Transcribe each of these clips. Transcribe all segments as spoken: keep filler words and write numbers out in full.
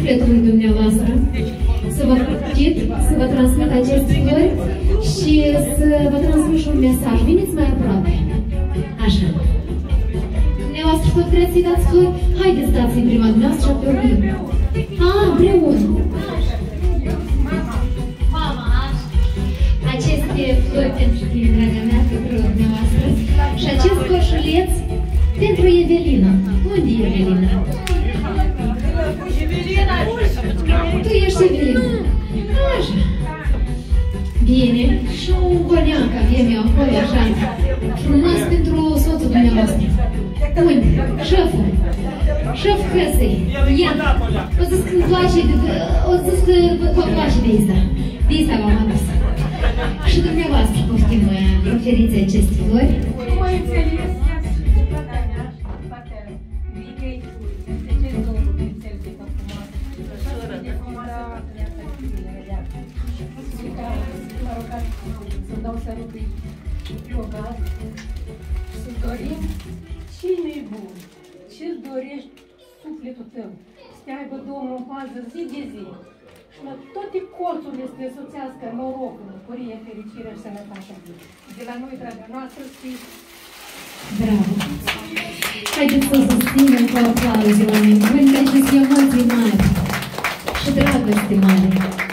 sufletului dumneavoastră, să vă profit, să vă transmit aceste flori și să vă transmit și un mesaj. Veniți mai aproape. Așa. Dumneavoastră tot vreți să-i dați flori? Haideți, dați-i în prima dumneavoastră și apoi urmim. A, împreună. Mama, așa. Aceste flori pentru tine, draga mea, pentru dumneavoastră. Și acest coșuleț pentru Evelina. Unde e Evelina? Tu ești Evelina. Așa. Bine. Și un coneac avem eu acolo, așa. Frumos pentru soțul dumneavoastră. Unde? Șeful. Șef căsăi. Ia. O să-ți când place, o să-ți vă place de asta. De asta v-am adus. Și dumneavoastră poftim oferiți aceste flori. Cum ai înțeles? Să-mi dau sărutui bogat, să dorim cine-i bun, ce-ți dorești sufletul tău, să te aibă Domnul în pază zi de zi și la toate colțurile să ne soțească norocul, bucurie, fericire și sănătatea. De la noi, draga noastră, fiți... Bravo! Haideți să o susținem cu aplauze, oameni buni, că aceste emoții mari și dragoste mare.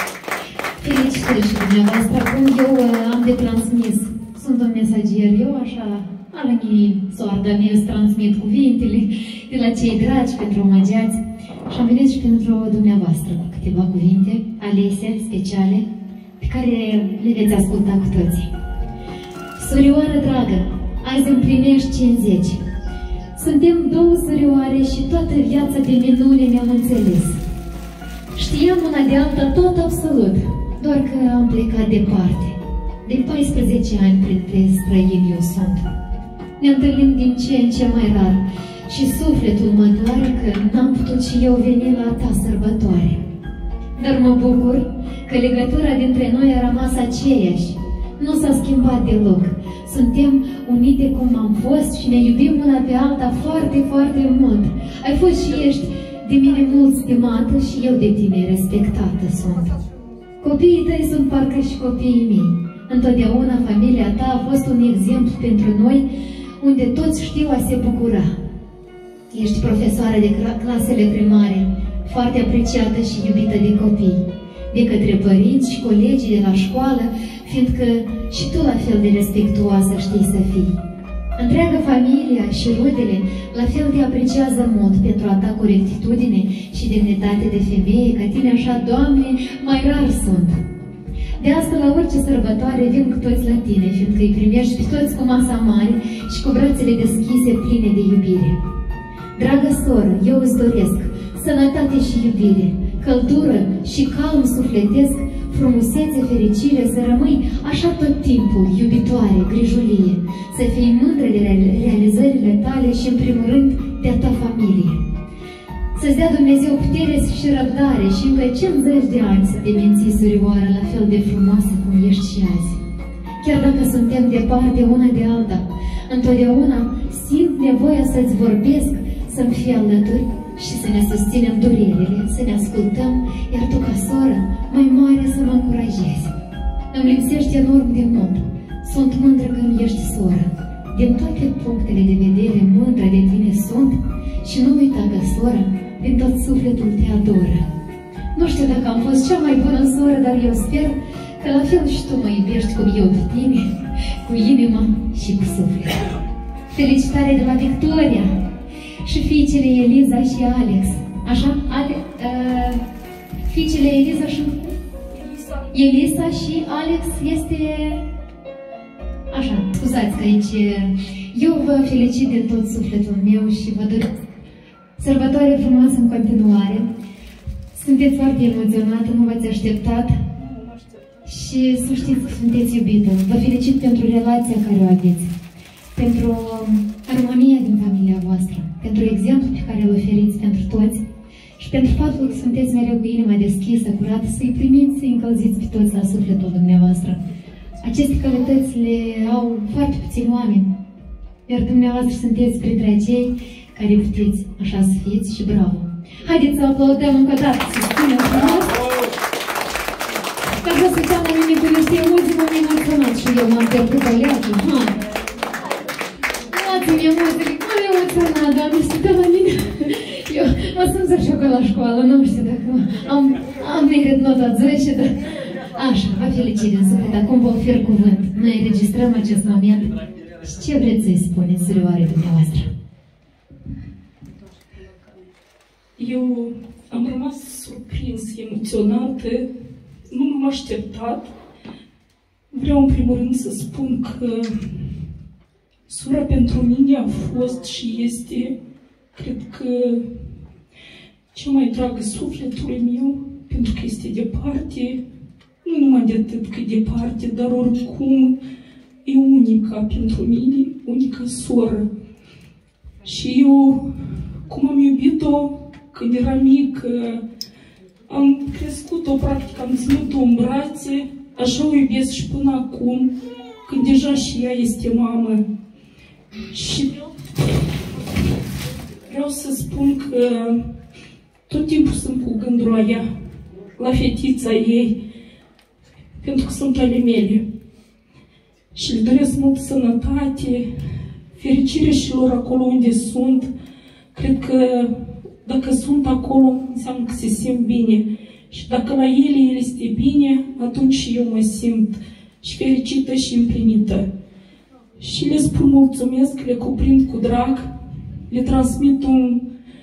Felicitări și dumneavoastră. Acum eu am de transmis. Sunt un mesager. Eu așa, alăngii soarta mea, să transmit cuvintele de la cei dragi pentru omagiați. Și am venit și pentru dumneavoastră cu câteva cuvinte alese, speciale, pe care le veți asculta cu toții. Surioară dragă, azi împlinești cincizeci. Suntem două surioare și toată viața de minune ne-am înțeles. Știam una de alta tot absolut, doar că am plecat departe. De paisprezece ani printre străini eu sunt. Ne întâlnim din ce în ce mai rar și sufletul mă doare că n-am putut și eu veni la ta sărbătoare. Dar mă bucur că legătura dintre noi a rămas aceeași. Nu s-a schimbat deloc. Suntem unite cum am fost și ne iubim una pe alta foarte, foarte mult. Ai fost și ești de mine mult stimată și eu de tine respectată sunt. Copiii tăi sunt parcă și copiii mei. Întotdeauna familia ta a fost un exemplu pentru noi, unde toți știu a se bucura. Ești profesoară de clasele primare, foarte apreciată și iubită de copii, de către părinți și colegii de la școală, fiindcă și tu la fel de respectuoasă știi să fii. Întreaga familia și rudele la fel te apreciază mult pentru a ta corectitudine și demnitate de femeie, ca tine așa, Doamne, mai rar sunt. De asta la orice sărbătoare vin cu toți la tine, fiindcă îi primești pe toți cu masa mare și cu brațele deschise pline de iubire. Dragă soră, eu îți doresc sănătate și iubire, căldură și calm sufletesc, frumusețe, fericire, să rămâi așa tot timpul, iubitoare, grijulie, să fii mândră de realizările tale și, în primul rând, de-a ta familie. Să-ți dea Dumnezeu putere și răbdare și încă cincizeci de ani să te menții, surioară, la fel de frumoasă cum ești și azi. Chiar dacă suntem departe una de alta, întotdeauna simt nevoia să-ți vorbesc, să-mi fii alături și să ne susținem durerile, să ne ascultăm, iar tu, ca soră, mai mare să mă încurajezi. Îmi lipsești enorm de mult. Sunt mândră că îmi ești soră. Din toate punctele de vedere, mândră de tine sunt și nu uita că, soră, din tot sufletul te adoră. Nu știu dacă am fost cea mai bună soră, dar eu sper că la fel și tu mă iubești cum eu pe tine, cu inima și cu sufletul. Felicitare de la Victoria și fiicele Eliza și Alex. Așa? Ale, uh, fiicele Eliza și Elisa. Elisa și Alex este... Așa, scuzați că aici... Eu vă felicit din tot sufletul meu și vă doresc sărbătoare frumoasă în continuare. Sunteți foarte emoționată, nu v-ați așteptat. Și să știți că sunteți iubită. Vă felicit pentru relația care o aveți, pentru armonia din familia voastră, pentru exemplu pe care îl oferiți pentru toți și pentru faptul că sunteți mereu cu inima deschisă, curată, să-i primiți, să-i încălziți pe toți la sufletul dumneavoastră. Aceste calități le au foarte puțini oameni, iar dumneavoastră sunteți printre acei care puteți așa să fiți și bravo! Haideți să aplaudăm încă o dată, să spunem frumos. Ca să se uitam la mine că este emoții, m-am emoționat și eu m-am pierdut pe leacă. Luați-mi emoții, m-am emoționat, Doamne, știu la mine. Eu mă sunt așa că la școală, nu știu dacă am, am venit nota zece, dar... Așa, vă felicit din suflet, acum vă ofer cuvânt. Noi înregistrăm acest moment și ce vreți să-i spuneți surioarei dumneavoastră? Eu am rămas surprins, emoționată, nu m-am așteptat. Vreau în primul rând să spun că sora pentru mine a fost și este, cred că, cea mai dragă sufletului meu, pentru că este departe, nu numai de atât că e departe, dar oricum e unica pentru mine, unica soră. Și eu, cum am iubit-o când era mică, am crescut-o, practic, am ținut-o în brațe, așa o iubesc și până acum, când deja și ea este mamă. Și vreau să spun că tot timpul sunt cu gândul la ea, la fetița ei, pentru că sunt ale mele. Și le doresc multă sănătate, fericire și lor acolo unde sunt. Cred că dacă sunt acolo, înseamnă că se simt bine. Și dacă la ele ele este bine, atunci și eu mă simt și fericită și împlinită. Și le spun mulțumesc, le cuprind cu drag, le transmit un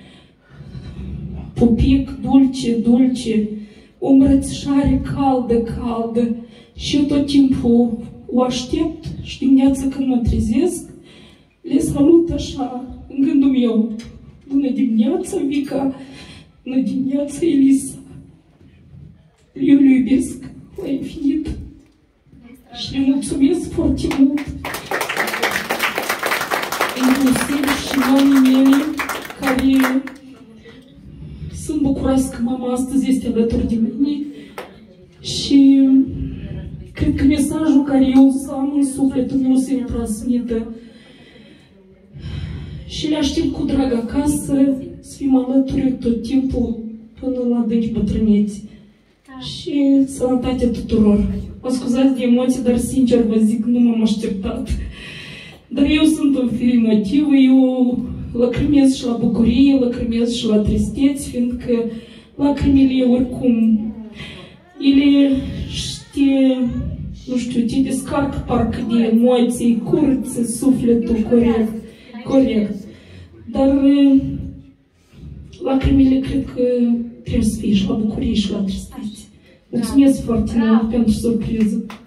pupic dulce, dulce, o îmbrățișare caldă, caldă. Și eu tot timpul o aștept și dimineața când mă trezesc, le salut așa, în gândul meu. Bună dimineața, Vica! Bună dimineața, Elisa! Eu le iubesc la infinit și le mulțumesc foarte mult. Inclusiv și mamii mele, care sunt bucuroasă că mama astăzi este alături de mine și cred că mesajul care eu să am în sufletul meu să-i transmită. Și le aștept cu drag acasă, să fim alături tot timpul până la adânci bătrâneți. Și sănătate tuturor. Mă scuzați de emoții, dar sincer vă zic, nu m-am așteptat. Dar eu sunt în fire emotivă, eu lacrimez și la bucurie, lacrimez și la tristeți, fiindcă lacrimile oricum, ele știe, nu știu, te descarcă parcă de emoții, curăță sufletul corect, corect. Dar lacrimile cred că trebuie să fie și la bucurie și la tristețe. Mulțumesc foarte mult pentru surpriză.